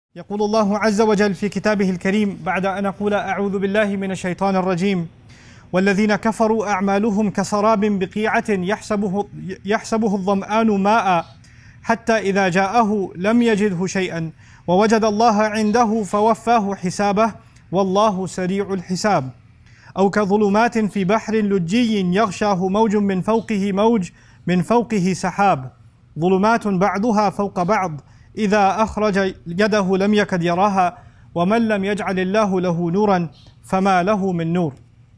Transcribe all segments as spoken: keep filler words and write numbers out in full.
يقول الله عز وجل في كتابه الكريم بعد أن أقول أعوذ بالله من الشيطان الرجيم والذين كفروا أعمالهم كسراب بقيعة يحسبه, يحسبه الظمآن ماء حتى إذا جاءه لم يجده شيئا ووجد الله عنده فوفاه حسابه والله سريع الحساب. أو كظلمات في بحر لجي يغشاه موج من فوقه موج من فوقه سحاب ظلمات بعضها فوق بعض إذا أخرج يده لم يكد يراها ومن لم يجعل الله له نورا فما له من نور.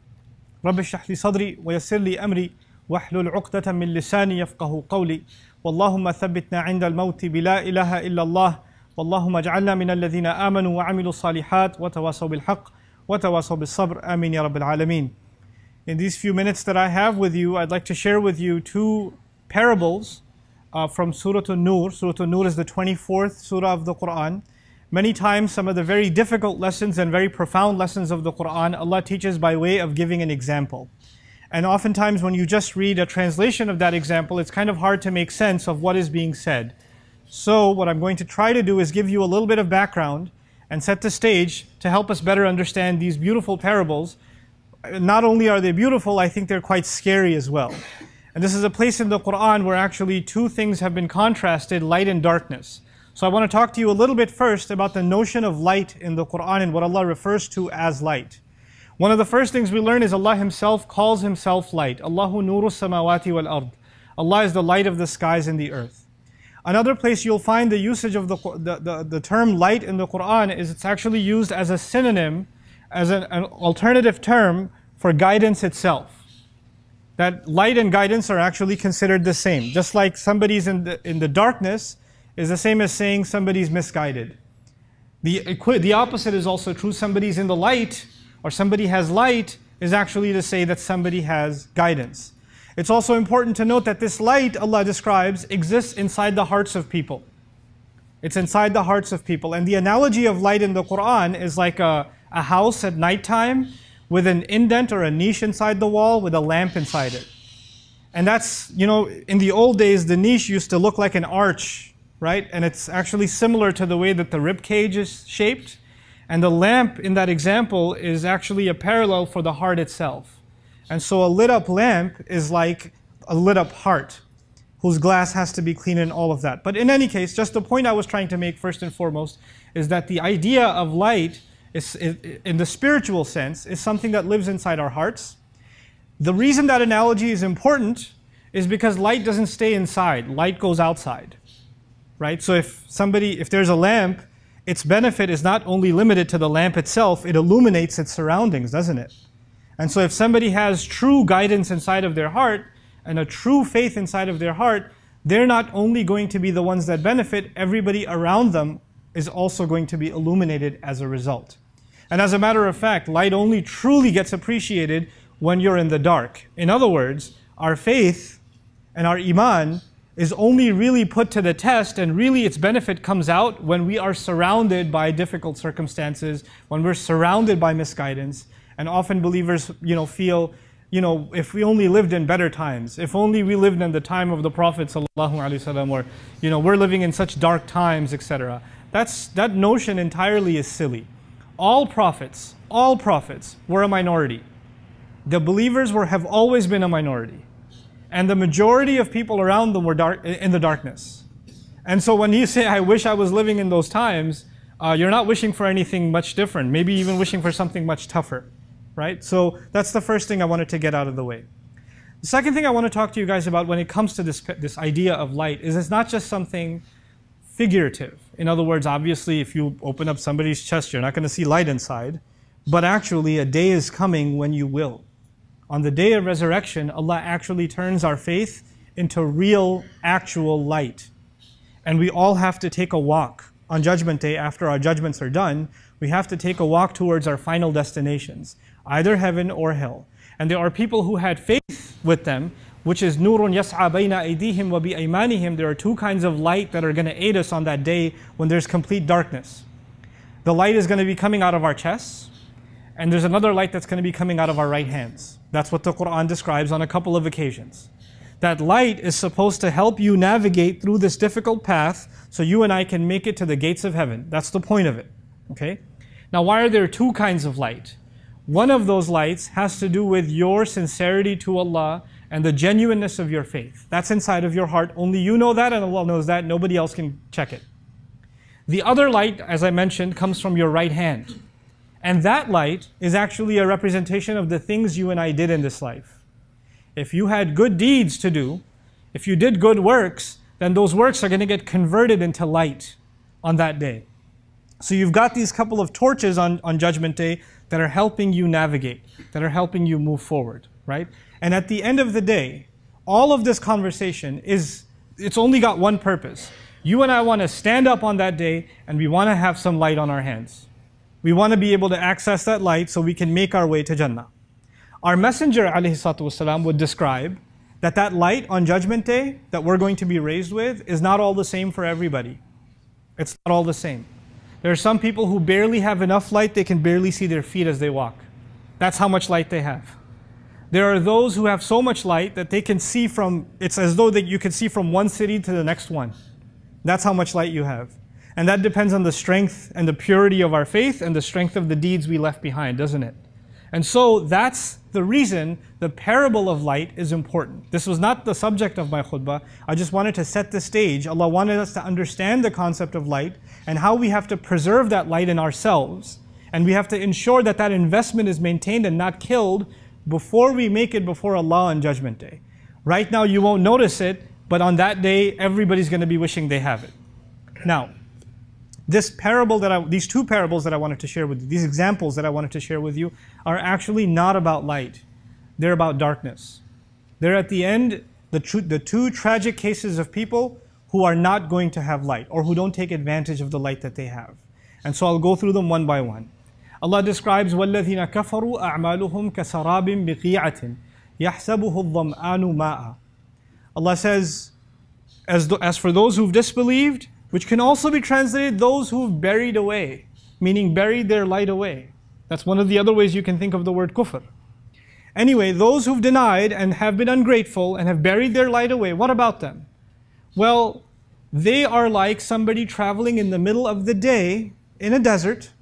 رب اشرح لي صدري ويسر لي أمري واحلل عقدة من لساني يفقه قولي. واللهم ثبتنا عند الموت بلا إله إلا الله واللهم اجعلنا من الذين آمنوا وعملوا الصالحات وتواصوا بالحق وتواصوا بالصبر آمين يا رب العالمين. In these few minutes that I have with you, I'd like to share with you two parables Uh, from Surah An-Nur. Surah An-Nur is the twenty-fourth surah of the Quran. Many times some of the very difficult lessons and very profound lessons of the Quran Allah teaches by way of giving an example. And oftentimes when you just read a translation of that example, it's kind of hard to make sense of what is being said. So what I'm going to try to do is give you a little bit of background and set the stage to help us better understand these beautiful parables. Not only are they beautiful, I think they're quite scary as well. And this is a place in the Quran where actually two things have been contrasted, light and darkness. So I want to talk to you a little bit first about the notion of light in the Quran and what Allah refers to as light. One of the first things we learn is Allah Himself calls Himself light. Allahu nuru samawati wal ard. Allah is the light of the skies and the earth. Another place you'll find the usage of the, the, the, the term light in the Quran is it's actually used as a synonym, as an, an alternative term for guidance itself. That light and guidance are actually considered the same. Just like somebody's in the, in the darkness is the same as saying somebody's misguided. The, the opposite is also true. Somebody's in the light or somebody has light is actually to say that somebody has guidance. It's also important to note that this light Allah describes exists inside the hearts of people. It's inside the hearts of people. And the analogy of light in the Quran is like a, a house at nighttime with an indent or a niche inside the wall with a lamp inside it. And that's, you know, in the old days, the niche used to look like an arch, right? And it's actually similar to the way that the rib cage is shaped. And the lamp in that example is actually a parallel for the heart itself. And so a lit up lamp is like a lit up heart, whose glass has to be clean and all of that. But in any case, just the point I was trying to make first and foremost is that the idea of light Is, in the spiritual sense, is something that lives inside our hearts. The reason that analogy is important is because light doesn't stay inside, light goes outside, right? So if somebody, if there's a lamp, its benefit is not only limited to the lamp itself, it illuminates its surroundings, doesn't it? And so if somebody has true guidance inside of their heart and a true faith inside of their heart, they're not only going to be the ones that benefit, everybody around them is also going to be illuminated as a result. And as a matter of fact, light only truly gets appreciated when you're in the dark. In other words, our faith and our iman is only really put to the test, and really its benefit comes out when we are surrounded by difficult circumstances, when we're surrounded by misguidance. And often believers, you know, feel, you know, if we only lived in better times, if only we lived in the time of the Prophet sallallahu alaihi wasallam, or, you know, we're living in such dark times, et cetera. That's, that notion entirely is silly. All prophets, all prophets were a minority. The believers were, have always been a minority. And the majority of people around them were dark, in the darkness. And so when you say, I wish I was living in those times, uh, you're not wishing for anything much different, maybe even wishing for something much tougher, right? So that's the first thing I wanted to get out of the way. The second thing I want to talk to you guys about when it comes to this, this idea of light is it's not just something figurative. In other words, obviously, if you open up somebody's chest, you're not going to see light inside. But actually, a day is coming when you will. On the day of resurrection, Allah actually turns our faith into real, actual light. And we all have to take a walk on Judgment Day after our judgments are done. We have to take a walk towards our final destinations, either heaven or hell. And there are people who had faith with them, which is nurun yas'a bayna aydihim wa bi aymanihim. There are two kinds of light that are going to aid us on that day when there's complete darkness. The light is going to be coming out of our chests, and there's another light that's going to be coming out of our right hands. That's what the Quran describes on a couple of occasions. That light is supposed to help you navigate through this difficult path so you and I can make it to the gates of heaven. That's the point of it. Okay? Now, why are there two kinds of light? One of those lights has to do with your sincerity to Allah and the genuineness of your faith. That's inside of your heart. Only you know that and Allah knows that. Nobody else can check it. The other light, as I mentioned, comes from your right hand. And that light is actually a representation of the things you and I did in this life. If you had good deeds to do, if you did good works, then those works are going to get converted into light on that day. So you've got these couple of torches on, on Judgment Day that are helping you navigate, that are helping you move forward, right? And at the end of the day, all of this conversation is, it's only got one purpose. You and I want to stand up on that day and we want to have some light on our hands. We want to be able to access that light so we can make our way to Jannah. Our Messenger ﷺ would describe that that light on Judgment Day that we're going to be raised with is not all the same for everybody. It's not all the same. There are some people who barely have enough light, they can barely see their feet as they walk. That's how much light they have. There are those who have so much light that they can see from, it's as though that you can see from one city to the next one. That's how much light you have. And that depends on the strength and the purity of our faith and the strength of the deeds we left behind, doesn't it? And so that's the reason the parable of light is important. This was not the subject of my khutbah. I just wanted to set the stage. Allah wanted us to understand the concept of light and how we have to preserve that light in ourselves. And we have to ensure that that investment is maintained and not killed before we make it before Allah on Judgment Day. Right now you won't notice it, but on that day everybody's going to be wishing they have it. Now, this parable that I, these two parables that I wanted to share with you, these examples that I wanted to share with you, are actually not about light. They're about darkness. They're at the end, the, tr the two tragic cases of people who are not going to have light or who don't take advantage of the light that they have. And so I'll go through them one by one. Allah describes وَالَّذِينَ كَفَرُوا أَعْمَالُهُمْ كَسَرَابٍ بِقِيعَةٍ يَحْسَبُهُ الظَّمْآنُ مَاءً. Allah says, as, th as for those who've disbelieved, which can also be translated those who've buried away, meaning buried their light away. That's one of the other ways you can think of the word kufr. Anyway, those who've denied and have been ungrateful and have buried their light away, what about them? Well, they are like somebody traveling in the middle of the day in a desert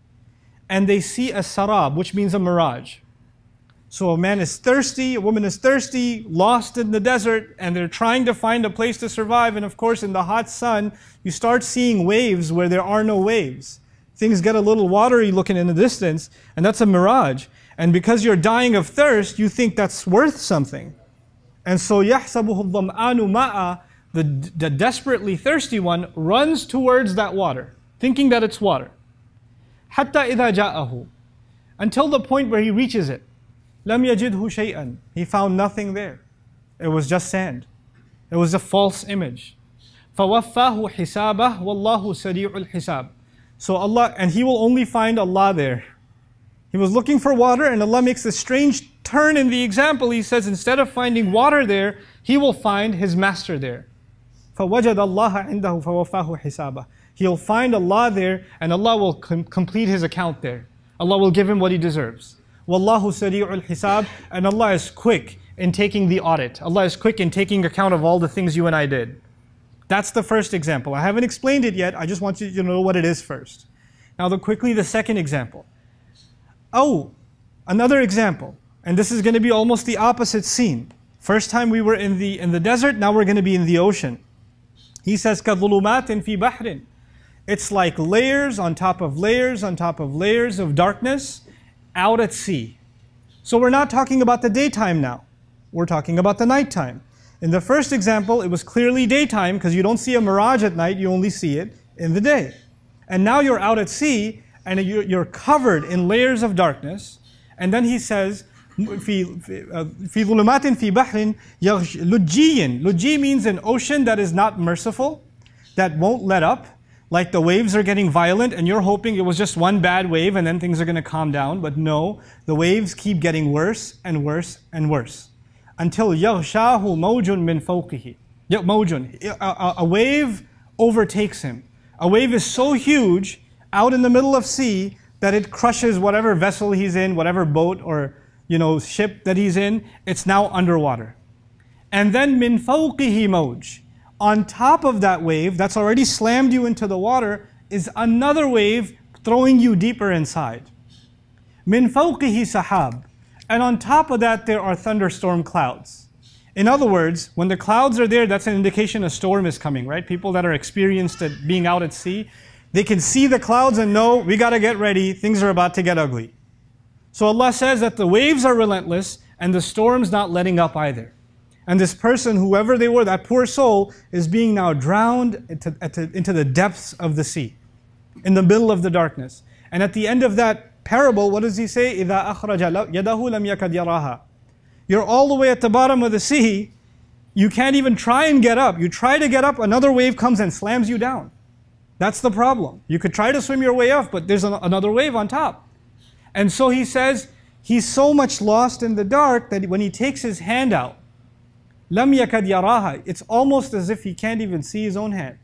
and they see a sarab, which means a mirage. So a man is thirsty, a woman is thirsty, lost in the desert, and they're trying to find a place to survive. And of course, in the hot sun, you start seeing waves where there are no waves. Things get a little watery looking in the distance, and that's a mirage. And because you're dying of thirst, you think that's worth something. And so, يَحْسَبُهُ الظَّمْآنُ مَاءً, the, the desperately thirsty one runs towards that water, thinking that it's water. حَتَّى إِذَا جَاءَهُ, until the point where he reaches it. لَمْ يَجِدْهُ شَيْئًا, he found nothing there. It was just sand. It was a false image. فَوَفَّاهُ حِسَابَهُ وَاللَّهُ سَرِيعُ الْحِسَابِ. So Allah, and he will only find Allah there. He was looking for water and Allah makes a strange turn in the example. He says instead of finding water there, he will find his master there. فَوَجَدَ اللَّهَ عِنْدَهُ فَوَفَّاهُ حِسَابَهُ. He'll find Allah there and Allah will com complete his account there. Allah will give him what he deserves. وَاللَّهُ سَرِيعُ الْحِسَابِ. And Allah is quick in taking the audit. Allah is quick in taking account of all the things you and I did. That's the first example. I haven't explained it yet. I just want you to know what it is first. Now, the, quickly, the second example. Oh, another example. And this is going to be almost the opposite scene. First time we were in the, in the desert, now we're going to be in the ocean. He says, كَظُلُمَاتٍ فِي بَحْرٍ. It's like layers on top of layers on top of layers of darkness out at sea. So we're not talking about the daytime now. We're talking about the nighttime. In the first example, it was clearly daytime because you don't see a mirage at night, you only see it in the day. And now you're out at sea and you're covered in layers of darkness. And then he says, في ظلمات في بحر لجي. Lujji means an ocean that is not merciful, that won't let up. Like the waves are getting violent and you're hoping it was just one bad wave and then things are going to calm down. But no, the waves keep getting worse and worse and worse. Until يَغْشَاهُ مَوْجٌ مِّن فَوْقِهِ. مَوْجٌ. A, a wave overtakes him. A wave is so huge out in the middle of sea that it crushes whatever vessel he's in, whatever boat or you know ship that he's in. It's now underwater. And then min fawqihi mawj. On top of that wave that's already slammed you into the water is another wave throwing you deeper inside. Min fawqihi sahab. And on top of that there are thunderstorm clouds. In other words, when the clouds are there, that's an indication a storm is coming, right? People that are experienced at being out at sea, they can see the clouds and know, we got to get ready, things are about to get ugly. So Allah says that the waves are relentless and the storm's not letting up either. And this person, whoever they were, that poor soul, is being now drowned into, into the depths of the sea, in the middle of the darkness. And at the end of that parable, what does he say? إِذَا أَخْرَجَ يَدَهُ لَمْ يَكَدْ يَرَاهَا. You're all the way at the bottom of the sea, you can't even try and get up. You try to get up, another wave comes and slams you down. That's the problem. You could try to swim your way off, but there's an, another wave on top. And so he says, he's so much lost in the dark that when he takes his hand out, لَمْ يَكَدْ يَرَاهَا, it's almost as if he can't even see his own hand.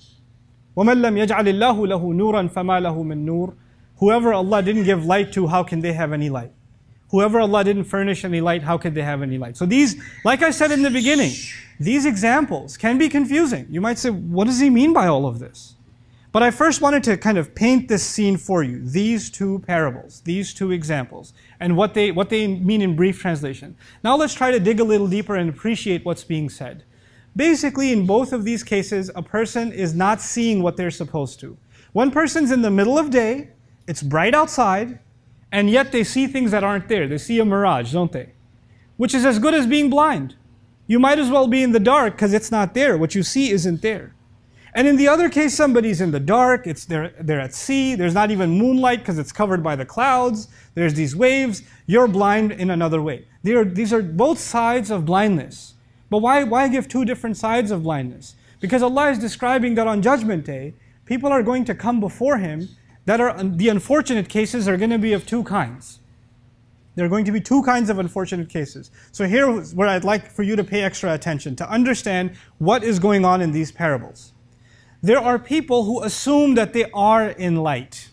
وَمَنْ لَمْ يَجْعَلِ اللَّهُ لَهُ نُورًا فَمَا لَهُ مِن نُور. Whoever Allah didn't give light to, how can they have any light? Whoever Allah didn't furnish any light, how could they have any light? So these, like I said in the beginning, these examples can be confusing. You might say, what does he mean by all of this? But I first wanted to kind of paint this scene for you, these two parables, these two examples, and what they, what they mean in brief translation. Now let's try to dig a little deeper and appreciate what's being said. Basically, in both of these cases, a person is not seeing what they're supposed to. One person's in the middle of day, it's bright outside, and yet they see things that aren't there. They see a mirage, don't they? Which is as good as being blind. You might as well be in the dark because it's not there. What you see isn't there. And in the other case, somebody's in the dark, it's they're, they're at sea, there's not even moonlight because it's covered by the clouds, there's these waves, you're blind in another way. Are, these are both sides of blindness. But why, why give two different sides of blindness? Because Allah is describing that on Judgment Day, people are going to come before Him that are, the unfortunate cases are going to be of two kinds. There are going to be two kinds of unfortunate cases. So here's where I'd like for you to pay extra attention, to understand what is going on in these parables. There are people who assume that they are in light.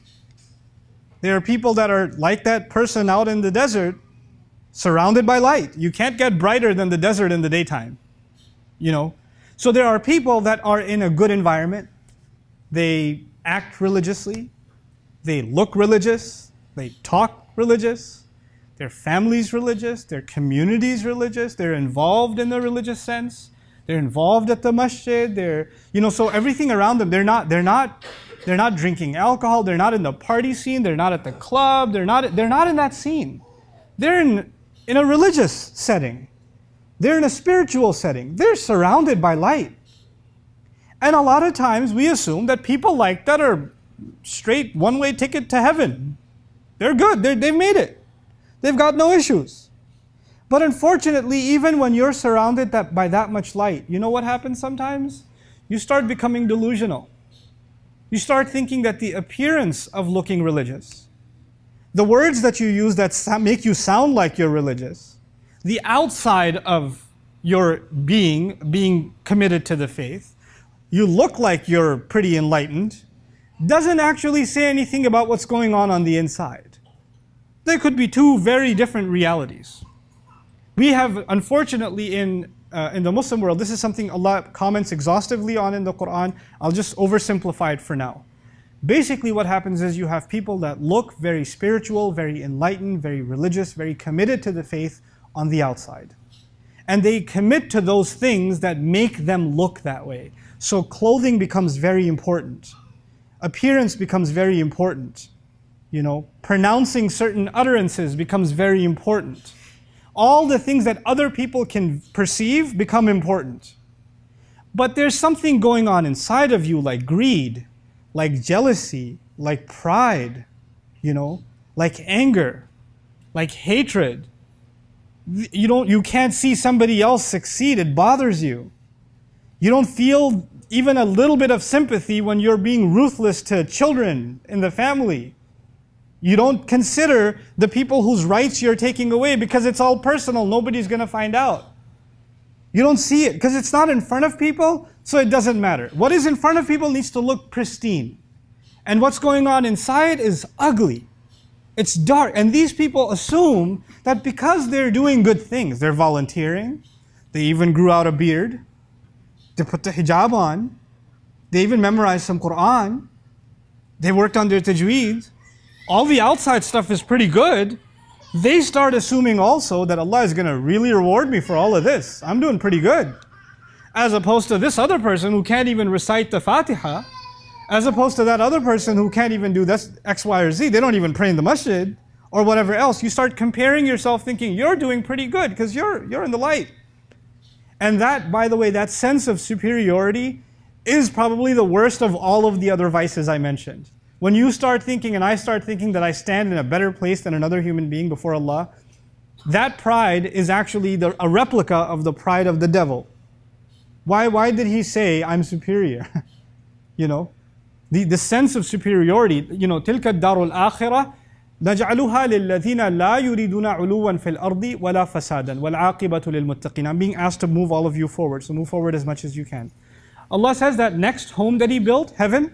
There are people that are like that person out in the desert, surrounded by light. You can't get brighter than the desert in the daytime. You know? So there are people that are in a good environment. They act religiously. They look religious. They talk religious. Their family's religious. Their community's religious. They're involved in the religious sense. They're involved at the masjid. They're, you know, so everything around them, they're not, they're not, they're not drinking alcohol. They're not in the party scene. They're not at the club. They're not, they're not in that scene. They're in, in a religious setting. They're in a spiritual setting. They're surrounded by light. And a lot of times we assume that people like that are straight one-way ticket to heaven. They're good. They're, they've made it. They've got no issues. But unfortunately, even when you're surrounded that, by that much light, you know what happens sometimes? You start becoming delusional. You start thinking that the appearance of looking religious, the words that you use that make you sound like you're religious, the outside of your being, being committed to the faith, you look like you're pretty enlightened, doesn't actually say anything about what's going on on the inside. There could be two very different realities. We have, unfortunately, in, uh, in the Muslim world, this is something Allah comments exhaustively on in the Quran. I'll just oversimplify it for now. Basically what happens is you have people that look very spiritual, very enlightened, very religious, very committed to the faith on the outside. And they commit to those things that make them look that way. So clothing becomes very important. Appearance becomes very important. You know, pronouncing certain utterances becomes very important. All the things that other people can perceive become important. But there's something going on inside of you like greed, like jealousy, like pride, you know, like anger, like hatred. You don't, you can't see somebody else succeed, it bothers you. You don't feel even a little bit of sympathy when you're being ruthless to children in the family. You don't consider the people whose rights you're taking away because it's all personal. Nobody's going to find out. You don't see it because it's not in front of people, so it doesn't matter. What is in front of people needs to look pristine. And what's going on inside is ugly. It's dark. And these people assume that because they're doing good things, they're volunteering, They even grew out a beard. They put the hijab on. They even memorized some Quran. They worked on their tajweed. All the outside stuff is pretty good. They start assuming also that Allah is going to really reward me for all of this. I'm doing pretty good. As opposed to this other person who can't even recite the Fatiha. As opposed to that other person who can't even do this X, Y, or Z. They don't even pray in the masjid or whatever else. You start comparing yourself thinking you're doing pretty good because you're, you're in the light. And that, by the way, that sense of superiority is probably the worst of all of the other vices I mentioned. When you start thinking and I start thinking that I stand in a better place than another human being before Allah, that pride is actually the, a replica of the pride of the devil. Why, why did he say, I'm superior? You know, the, the sense of superiority, you know, تِلْكَ الدَّارُ الْآخِرَةِ نَجْعَلُهَا لِلَّذِينَ لَا يُرِيدُونَ عُلُوًّا فِي الْأَرْضِ وَلَا فَسَادًا وَالْعَاقِبَةُ لِلْمُتَّقِينَ. I'm being asked to move all of you forward, so move forward as much as you can. Allah says that next home that He built, heaven,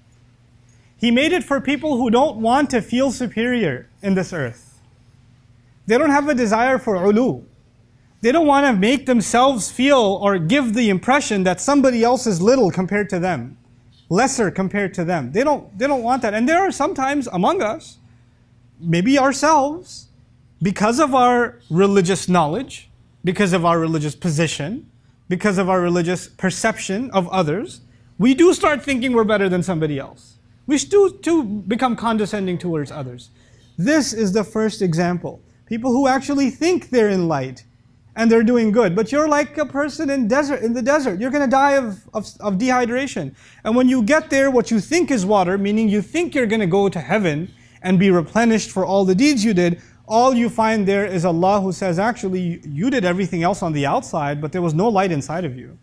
He made it for people who don't want to feel superior in this earth. They don't have a desire for ulu. They don't want to make themselves feel or give the impression that somebody else is little compared to them, lesser compared to them. They don't, they don't want that. And there are sometimes among us, maybe ourselves, because of our religious knowledge, because of our religious position, because of our religious perception of others, we do start thinking we're better than somebody else. We do, do become condescending towards others. This is the first example. People who actually think they're in light and they're doing good. But you're like a person in desert, in the desert. You're going to die of, of, of dehydration. And when you get there, what you think is water, meaning you think you're going to go to heaven and be replenished for all the deeds you did, all you find there is Allah who says, actually, you did everything else on the outside, but there was no light inside of you.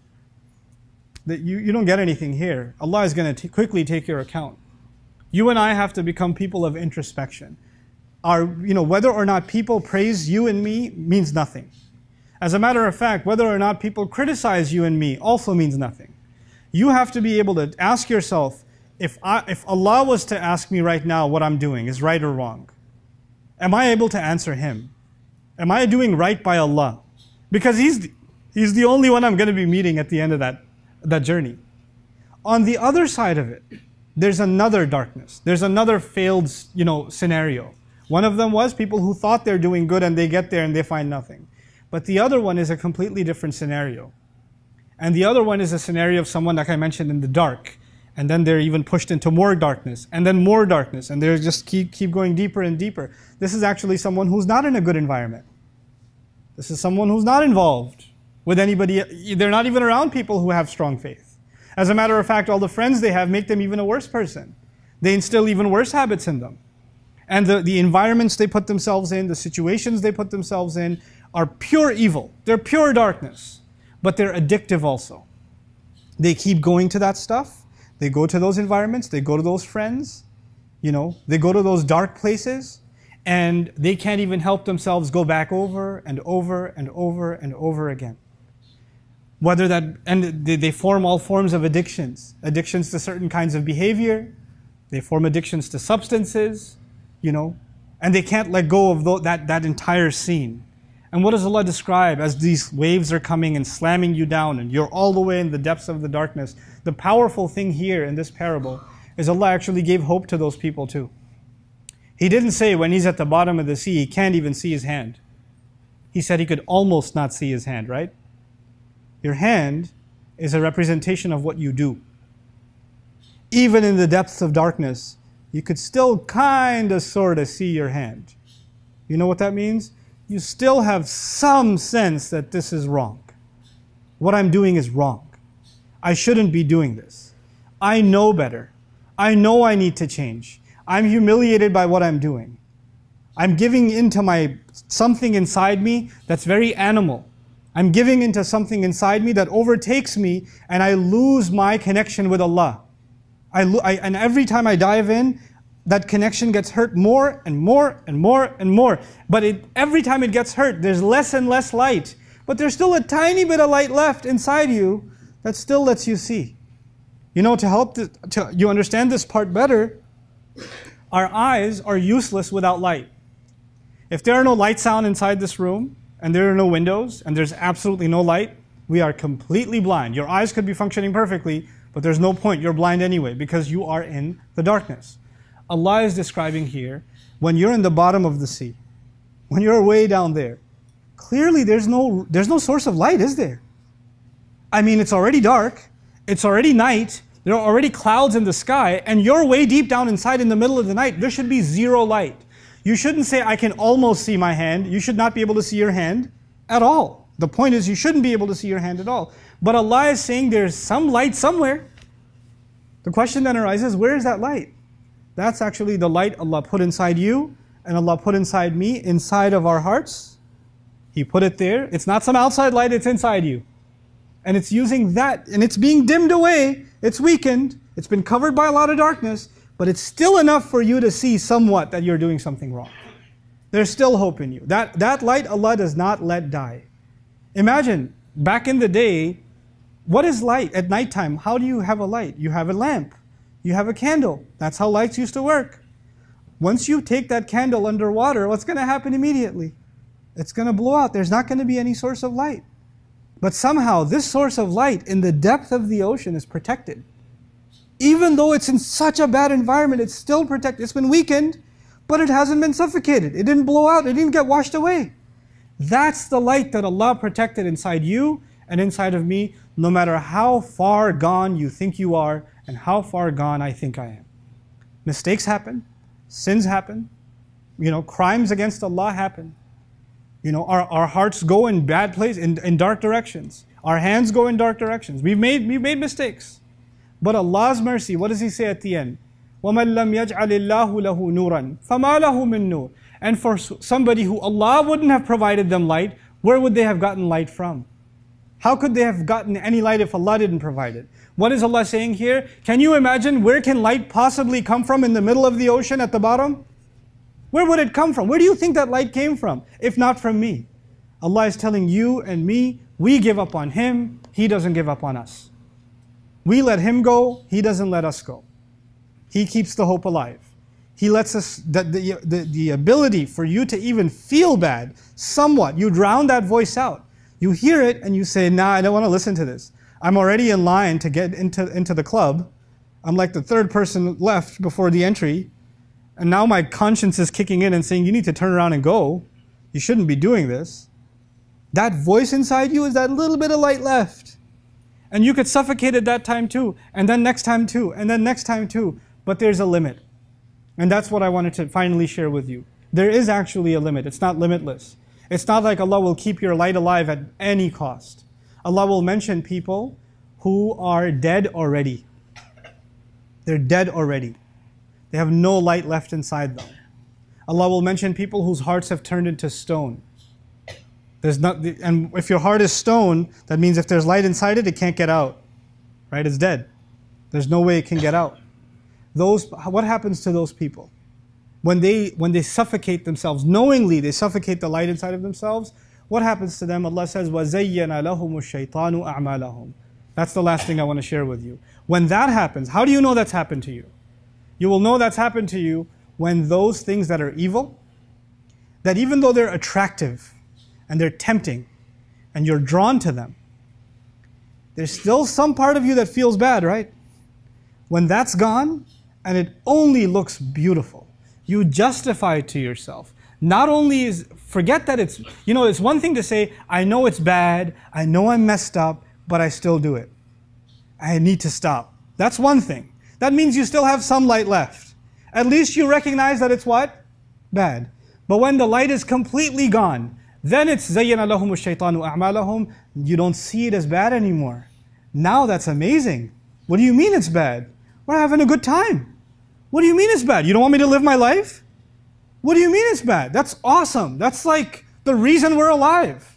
That you, you don't get anything here. Allah is going to quickly take your account. You and I have to become people of introspection. Our, you know, whether or not people praise you and me means nothing. As a matter of fact, whether or not people criticize you and me also means nothing. You have to be able to ask yourself, if, I, if Allah was to ask me right now what I'm doing is right or wrong, am I able to answer Him? Am I doing right by Allah? Because He's the, he's the only one I'm going to be meeting at the end of that, that journey. On the other side of it, there's another darkness. There's another failed, you know, scenario. One of them was people who thought they're doing good and they get there and they find nothing. But the other one is a completely different scenario. And the other one is a scenario of someone, like I mentioned, in the dark. And then they're even pushed into more darkness, and then more darkness, and they just keep, keep going deeper and deeper. This is actually someone who's not in a good environment. This is someone who's not involved with anybody. They're not even around people who have strong faith. As a matter of fact, all the friends they have make them even a worse person. They instill even worse habits in them. And the, the environments they put themselves in, the situations they put themselves in, are pure evil. They're pure darkness. But they're addictive also. They keep going to that stuff. They go to those environments, they go to those friends, you know, they go to those dark places, and they can't even help themselves go back over and over and over and over again. Whether that, and they, they form all forms of addictions. Addictions to certain kinds of behavior, they form addictions to substances, you know, and they can't let go of that, that entire scene. And what does Allah describe as these waves are coming and slamming you down and you're all the way in the depths of the darkness? The powerful thing here in this parable is Allah actually gave hope to those people too. He didn't say when he's at the bottom of the sea, he can't even see his hand. He said he could almost not see his hand, right? Your hand is a representation of what you do. Even in the depths of darkness, you could still kind of sort of see your hand. You know what that means? You still have some sense that this is wrong. What I'm doing is wrong. I shouldn't be doing this. I know better. I know I need to change. I'm humiliated by what I'm doing. I'm giving into my something inside me that's very animal. I'm giving into something inside me that overtakes me, and I lose my connection with Allah. I, I, and every time I dive in, that connection gets hurt more and more and more and more. But it, every time it gets hurt, there's less and less light. But there's still a tiny bit of light left inside you that still lets you see. You know, to help this, to, you understand this part better, our eyes are useless without light. If there are no lights on inside this room, and there are no windows, and there's absolutely no light, we are completely blind. Your eyes could be functioning perfectly, but there's no point. You're blind anyway because you are in the darkness. Allah is describing here, when you're in the bottom of the sea, when you're way down there, clearly there's no, there's no source of light, is there? I mean, it's already dark, it's already night, there are already clouds in the sky, and you're way deep down inside in the middle of the night. There should be zero light. You shouldn't say, I can almost see my hand. You should not be able to see your hand at all. The point is, you shouldn't be able to see your hand at all. But Allah is saying there's some light somewhere. The question then arises, where is that light? That's actually the light Allah put inside you, and Allah put inside me, inside of our hearts. He put it there. It's not some outside light, it's inside you. And it's using that, and it's being dimmed away, it's weakened, it's been covered by a lot of darkness, but it's still enough for you to see somewhat that you're doing something wrong. There's still hope in you. That, that light Allah does not let die. Imagine, back in the day, what is light at nighttime? How do you have a light? You have a lamp, you have a candle. That's how lights used to work. Once you take that candle underwater, what's going to happen immediately? It's going to blow out. There's not going to be any source of light. But somehow this source of light in the depth of the ocean is protected. Even though it's in such a bad environment, it's still protected. It's been weakened, but it hasn't been suffocated. It didn't blow out. It didn't get washed away. That's the light that Allah protected inside you and inside of me, no matter how far gone you think you are and how far gone I think I am. Mistakes happen. Sins happen. You know, crimes against Allah happen. You know, our, our hearts go in bad places, in, in dark directions. Our hands go in dark directions. We've made, we've made mistakes. But Allah's mercy, what does He say at the end? وَمَنْ لَمْ يَجْعَلِ اللَّهُ لَهُ نُورًا فَمَا لَهُ مِن نُورٍ. And for somebody who Allah wouldn't have provided them light, where would they have gotten light from? How could they have gotten any light if Allah didn't provide it? What is Allah saying here? Can you imagine where can light possibly come from in the middle of the ocean at the bottom? Where would it come from? Where do you think that light came from, if not from me? Allah is telling you and me, we give up on Him, He doesn't give up on us. We let Him go, He doesn't let us go. He keeps the hope alive. He lets us, the, the, the, the ability for you to even feel bad, somewhat, you drown that voice out. You hear it and you say, nah, I don't want to listen to this. I'm already in line to get into, into the club. I'm like the third person left before the entry. And now my conscience is kicking in and saying, you need to turn around and go. You shouldn't be doing this. That voice inside you is that little bit of light left. And you could suffocate at that time too. And then next time too. And then next time too. But there's a limit. And that's what I wanted to finally share with you. There is actually a limit. It's not limitless. It's not like Allah will keep your light alive at any cost. Allah will mention people who are dead already. They're dead already. They have no light left inside them. Allah will mention people whose hearts have turned into stone. There's not, and if your heart is stone, that means if there's light inside it, it can't get out. Right? It's dead. There's no way it can get out. Those, what happens to those people? When they, when they suffocate themselves, knowingly they suffocate the light inside of themselves, what happens to them? Allah says, وَزَيَّنَ لَهُمُ الشَّيْطَانُ أَعْمَالَهُم. That's the last thing I want to share with you. When that happens, how do you know that's happened to you? You will know that's happened to you when those things that are evil, that even though they're attractive and they're tempting and you're drawn to them, there's still some part of you that feels bad, right? When that's gone and it only looks beautiful, you justify it to yourself. Not only is, forget that it's, you know, it's one thing to say, I know it's bad, I know I'm messed up, but I still do it. I need to stop. That's one thing. That means you still have some light left. At least you recognize that it's what? Bad. But when the light is completely gone, then it's زَيَّنَ لَهُمُ الشَّيْطَانُ أَعْمَالَهُم. You don't see it as bad anymore. Now that's amazing. What do you mean it's bad? We're having a good time. What do you mean it's bad? You don't want me to live my life? What do you mean it's bad? That's awesome. That's like the reason we're alive.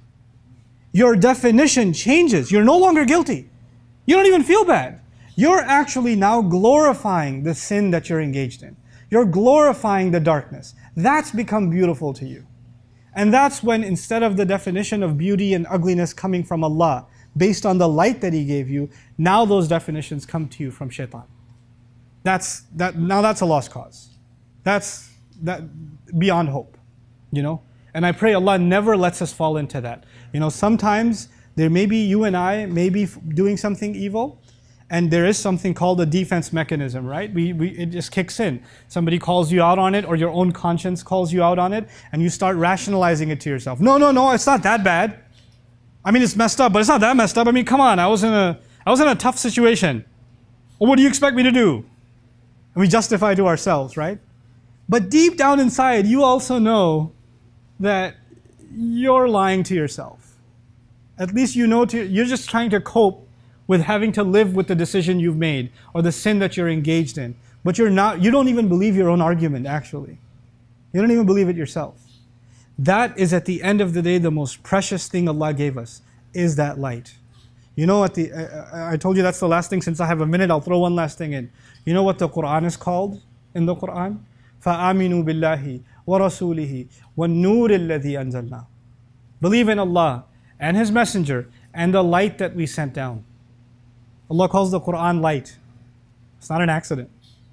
Your definition changes. You're no longer guilty. You don't even feel bad. You're actually now glorifying the sin that you're engaged in. You're glorifying the darkness. That's become beautiful to you. And that's when, instead of the definition of beauty and ugliness coming from Allah, based on the light that He gave you, now those definitions come to you from shaitan. That's, that, now that's a lost cause. That's that, beyond hope, you know? And I pray Allah never lets us fall into that. You know, sometimes there may be you and I may be doing something evil, and there is something called a defense mechanism, right? We, we, it just kicks in. Somebody calls you out on it, or your own conscience calls you out on it, and you start rationalizing it to yourself. No, no, no, it's not that bad. I mean, it's messed up, but it's not that messed up. I mean, come on, I was in a, I was in a tough situation. Well, what do you expect me to do? And we justify to ourselves, right? But deep down inside, you also know that you're lying to yourself. At least you know to, you're just trying to cope with having to live with the decision you've made or the sin that you're engaged in. But you're not, you don't even believe your own argument, actually. You don't even believe it yourself. That is, at the end of the day, the most precious thing Allah gave us, is that light. You know what the, I, I told you that's the last thing. Since I have a minute, I'll throw one last thing in. You know what the Quran is called in the Quran? فَآمِنُوا بِاللَّهِ وَرَسُولِهِ وَالنُّورِ الَّذِي أَنزَلْنَا. Believe in Allah and His Messenger and the light that we sent down. Allah calls the Quran light. It's not an accident.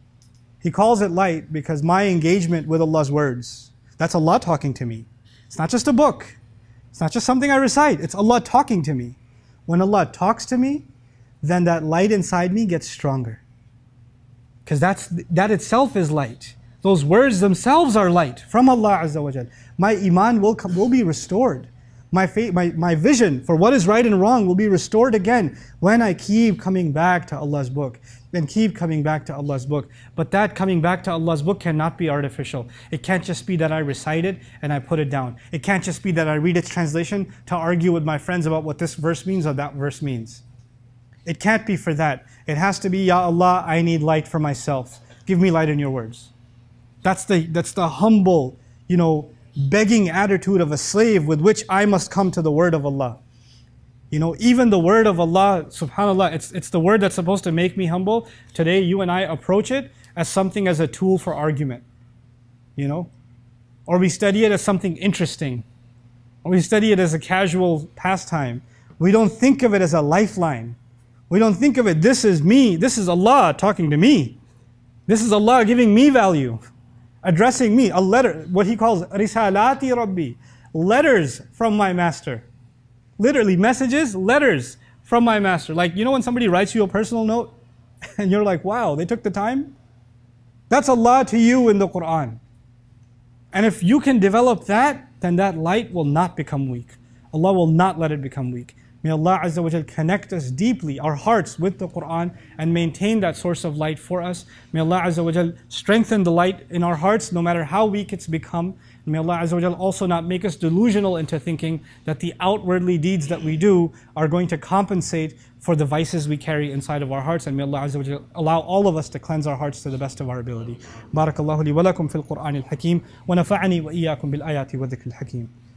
He calls it light because my engagement with Allah's words, that's Allah talking to me. It's not just a book. It's not just something I recite. It's Allah talking to me. When Allah talks to me, then that light inside me gets stronger. Because that's that itself is light. Those words themselves are light from Allah Azza wa Jal. My iman will, come, will be restored. My, faith, my, my vision for what is right and wrong will be restored again when I keep coming back to Allah's book and keep coming back to Allah's book. But that coming back to Allah's book cannot be artificial. It can't just be that I recite it and I put it down. It can't just be that I read its translation to argue with my friends about what this verse means or that verse means. It can't be for that. It has to be, Ya Allah, I need light for myself. Give me light in your words. That's the, that's the humble, you know, begging attitude of a slave with which I must come to the word of Allah. You know, even the word of Allah, subhanAllah, it's, it's the word that's supposed to make me humble. Today, you and I approach it as something as a tool for argument. You know? Or we study it as something interesting. Or we study it as a casual pastime. We don't think of it as a lifeline. We don't think of it, this is me, this is Allah talking to me. This is Allah giving me value. Addressing me, a letter, what he calls risalati rabbi, letters from my master. Literally, messages, letters from my master. Like, you know when somebody writes you a personal note and you're like, wow, they took the time? That's Allah to you in the Quran. And if you can develop that, then that light will not become weak. Allah will not let it become weak. May Allah Azza wa Jal connect us deeply, our hearts with the Quran, and maintain that source of light for us. May Allah Azza wa Jal strengthen the light in our hearts no matter how weak it's become. May Allah Azza wa Jal also not make us delusional into thinking that the outwardly deeds that we do are going to compensate for the vices we carry inside of our hearts. And may Allah Azza wa Jal allow all of us to cleanse our hearts to the best of our ability. Barakallahu li wa lakum fil Qur'an al-Hakim wa nafa'ani wa iyyakum bil ayati wa dhikr al-Hakim.